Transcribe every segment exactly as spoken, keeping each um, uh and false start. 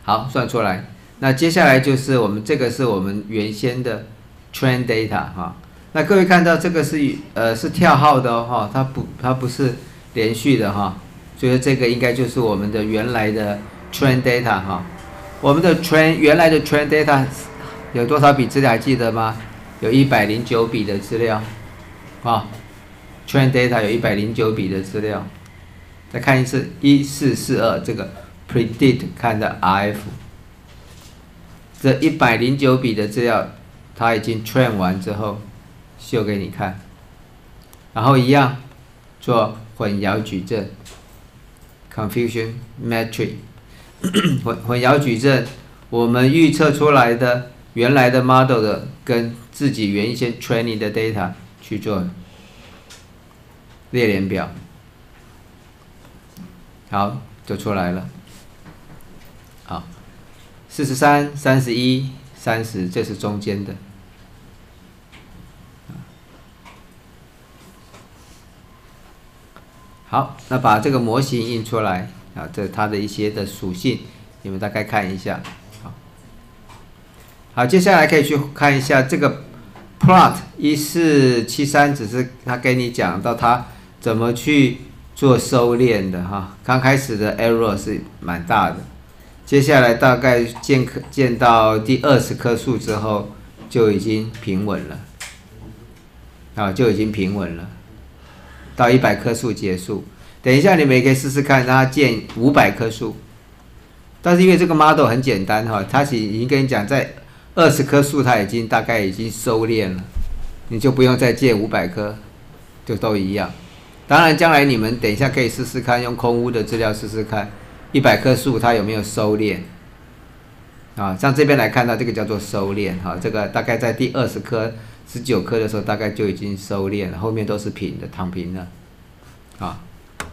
好，算出来。那接下来就是我们这个是我们原先的 train data 哈。那各位看到这个是呃是跳号的哦哈，它不它不是连续的哈，所以这个应该就是我们的原来的 train data 哈。我们的 train 原来的 train data 有多少笔资料还记得吗？有一百零九笔的资料啊 ，train data 有一百零九笔的资料。再看一次一四四二这个 predict 看的 R F。这一百零九笔的资料，它已经 train 完之后，秀给你看，然后一样做混淆矩阵 （confusion matrix）。混混淆矩阵，我们预测出来的原来的 model 的跟自己原先 training 的 data 去做列联表，好，就出来了。好。四十三、三十一、三十，这是中间的。好，那把这个模型印出来啊，这它的一些的属性，你们大概看一下。好，好，接下来可以去看一下这个 plot 一四七三，只是他跟你讲到他怎么去做收敛的哈。刚开始的 error 是蛮大的。接下来大概见见到第二十棵树之后，就已经平稳了，啊，就已经平稳了，到一百棵树结束。等一下你们也可以试试看，让它建五百棵树。但是因为这个 model 很简单哈，它已经跟你讲，在二十棵树它已经大概已经收敛了，你就不用再建五百棵，就都一样。当然，将来你们等一下可以试试看，用空屋的资料试试看。一百棵树它有没有收敛？啊，像这边来看到这个叫做收敛，哈，这个大概在第二十棵、十九棵的时候，大概就已经收敛了，后面都是平的，躺平了，啊。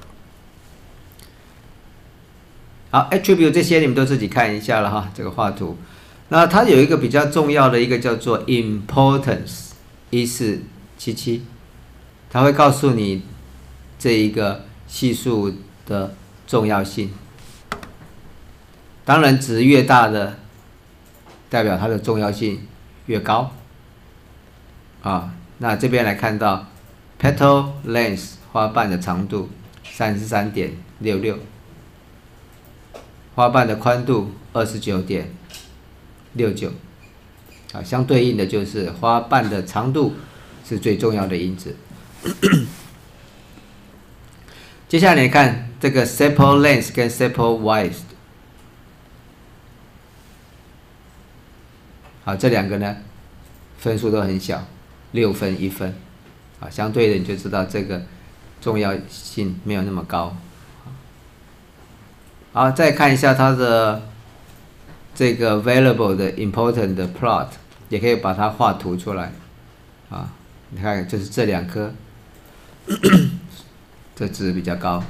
好 ，attribute 这些你们都自己看一下了哈，这个画图。那它有一个比较重要的一个叫做 importance 一四七七，它会告诉你这一个系数的重要性。当然，值越大的，代表它的重要性越高。啊，那这边来看到 petal length 花瓣的长度三十三点六六，花瓣的宽度二十九点六九，啊，相对应的就是花瓣的长度是最重要的因子。接下来你看这个 sepal length 跟 sepal width。好，这两个呢，分数都很小，六分一分，啊，相对的你就知道这个重要性没有那么高。好，再看一下它的这个 available 的 important 的 plot， 也可以把它画图出来，啊，你看就是这两颗，这值比较高。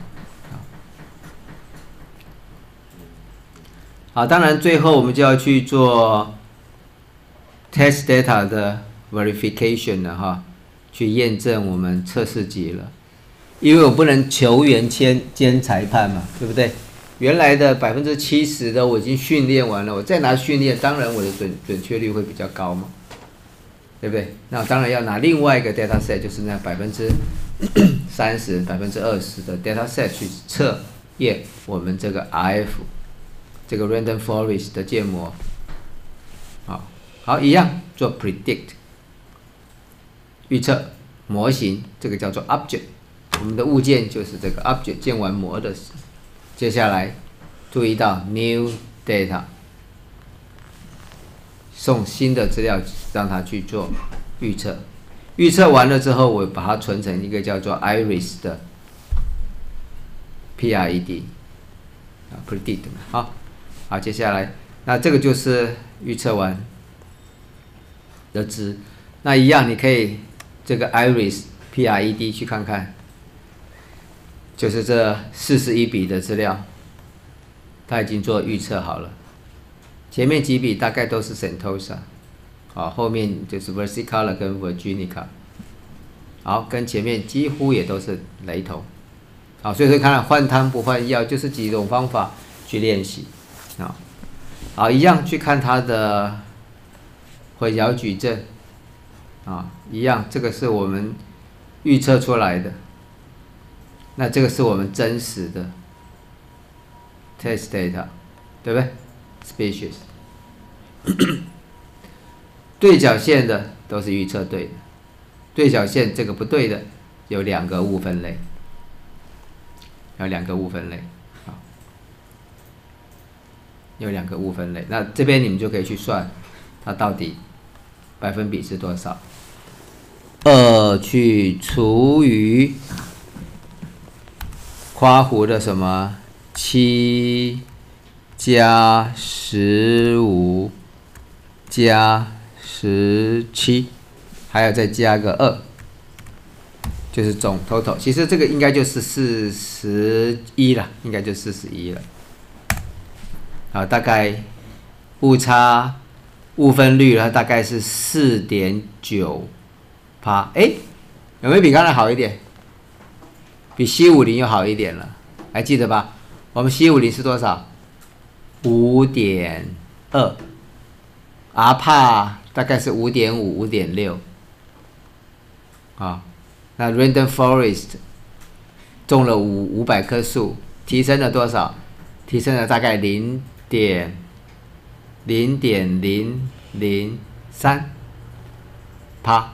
好，当然最后我们就要去做test data 的 verification 了哈，去验证我们测试集了，因为我不能球员兼兼裁判嘛，对不对？原来的百分之七十的我已经训练完了，我再拿训练，当然我的准准确率会比较高嘛，对不对？那当然要拿另外一个 data set， 就是那百分之三十、百分之二十的 data set 去测验我们这个 R F 这个 random forest 的建模，好。好，一样做 predict 预测模型，这个叫做 object， 我们的物件就是这个 object 建完模的。接下来注意到 new data， 送新的资料让它去做预测，预测完了之后，我把它存成一个叫做 iris 的 P R E D 啊 predict 好，好，接下来那这个就是预测完的值，那一样你可以这个 iris P R E D 去看看，就是这四十一笔的资料，它已经做预测好了。前面几笔大概都是 Sentosa， 好，后面就是 Versicolor 跟 Virginica， 好，跟前面几乎也都是雷同。好，所以说看换汤不换药，就是几种方法去练习，好。 好，一样去看它的混淆矩阵，啊，一样，这个是我们预测出来的，那这个是我们真实的 test data， 对不对 ？species 对角线的都是预测对的，对角线这个不对的有两个误分类，有两个误分类，好，有两个误分类。那这边你们就可以去算，它到底百分比是多少？二去除以括弧的什么七加十五加十七，还要再加个二，就是总 total。其实这个应该就是四十一了，应该就四十一了。啊，大概误差误分率它大概是四点九趴，哎，有没有比刚才好一点？比 C 五十 又好一点了，还记得吧？我们 C 五十 是多少？ 五点二， R 帕大概是 五点五、五点六， 啊，那 Random Forest 种了五五百棵树，提升了多少？提升了大概零点零点零零三趴。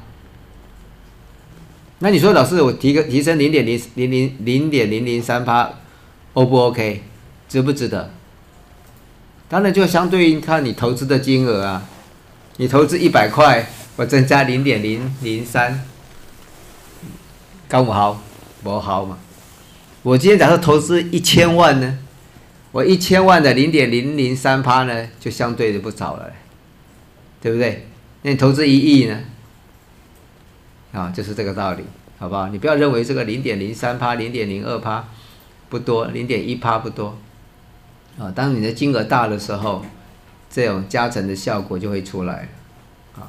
那你说老师，我提个提升零点零零零零点零零三趴 ，O 不 OK？ 值不值得？当然就相对应看你投资的金额啊。你投资一百块，我增加零点零零三，高不好？不好嘛。我今天假设投资一千万呢，我一千万的零点零零三趴呢，就相对的不少了，对不对？那你投资一亿呢？啊，就是这个道理，好不好？你不要认为这个零点零三趴、零点零二趴不多，零点一趴不多，啊，当你的金额大的时候，这种加成的效果就会出来，啊，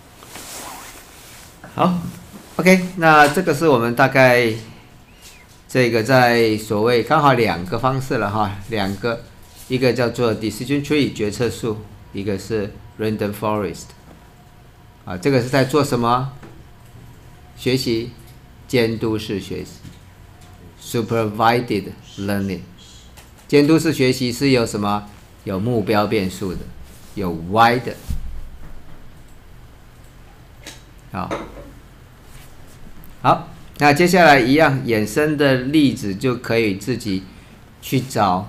好 ，OK， 那这个是我们大概这个在所谓刚好两个方式了哈，两个，一个叫做 decision tree 决策树，一个是 random forest， 啊，这个是在做什么？学习监督式学习 supervised learning。 监督式学习是有什么？有目标变数的，有 Y 的。好，好，那接下来一样衍生的例子就可以自己去找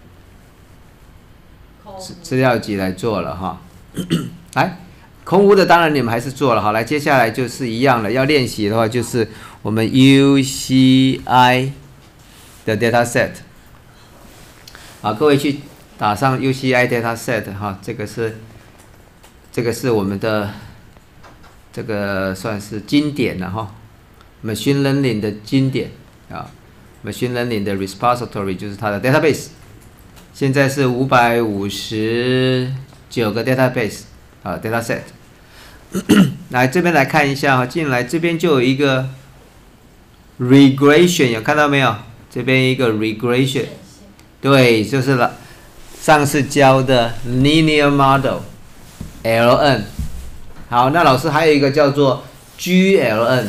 资料集来做了哈。来。空屋的当然你们还是做了，好，来接下来就是一样了，要练习的话就是我们 U C I 的 dataset， 好，各位去打上 U C I dataset 哈，这个是这个是我们的这个算是经典了哈 ，machine learning 的经典啊 ，machine learning 的 repository 就是它的 database， 现在是五百五十九个 database 啊 dataset。来这边来看一下哈，进来这边就有一个 regression， 有看到没有？这边一个 regression， 对，就是了，上次教的 linear model L N。好，那老师还有一个叫做 G L N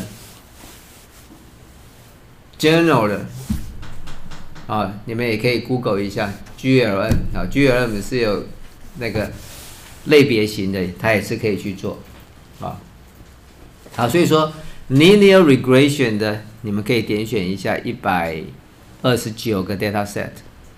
general 的，啊，你们也可以 Google 一下 G L N 啊 ，G L N 是有那个类别型的，它也是可以去做。啊，好，所以说 linear regression 的，你们可以点选一下一百二十九个 dataset，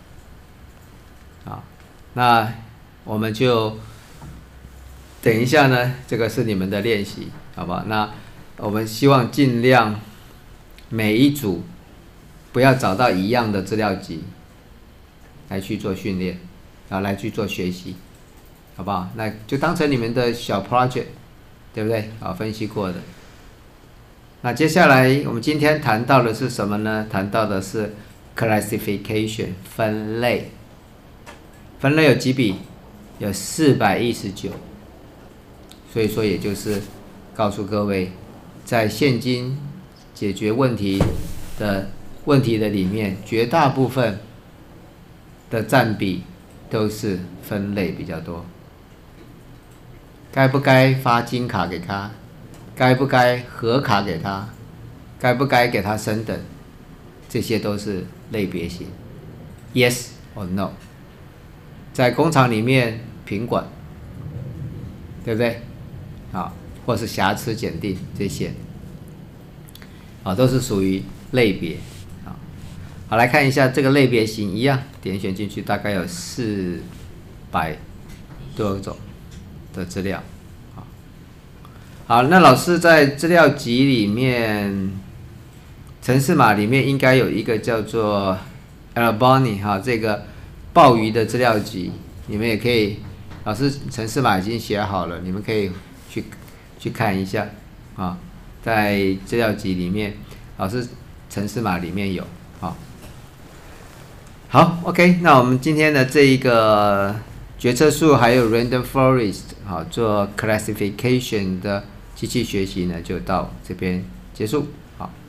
好，那我们就等一下呢，这个是你们的练习，好吧？那我们希望尽量每一组不要找到一样的资料集来去做训练，然后来去做学习，好不好？那就当成你们的小 project。对不对？好，分析过的。那接下来我们今天谈到的是什么呢？谈到的是 classification 分类。分类有几笔？有四百一十九。所以说，也就是告诉各位，在现今解决问题的问题的里面，绝大部分的占比都是分类比较多。该不该发金卡给他？该不该核卡给他？该不该给他升等？这些都是类别型 ，yes or no。在工厂里面品管，对不对？啊，或是瑕疵检定这些，啊，都是属于类别。啊，好，来看一下这个类别型一样，点选进去，大概有四百多种的资料。好，好，那老师在资料集里面，程式码里面应该有一个叫做 Albany 哈，这个鲍鱼的资料集，你们也可以，老师程式码已经写好了，你们可以去去看一下啊，在资料集里面，老师程式码里面有啊。好 ，OK， 那我们今天的这一个决策树还有 Random Forest 好做 classification 的机器学习呢，就到这边结束。好。